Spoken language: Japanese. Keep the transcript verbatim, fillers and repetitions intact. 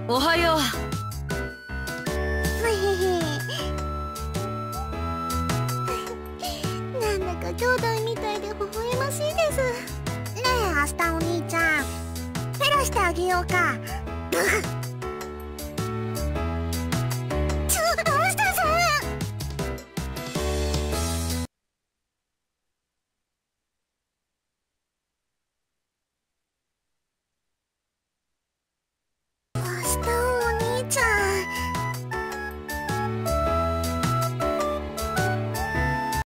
おはよう。 なんだか兄弟みたいで微笑ましいです。ねえアスタお兄ちゃん、フェラしてあげようか。ブフッ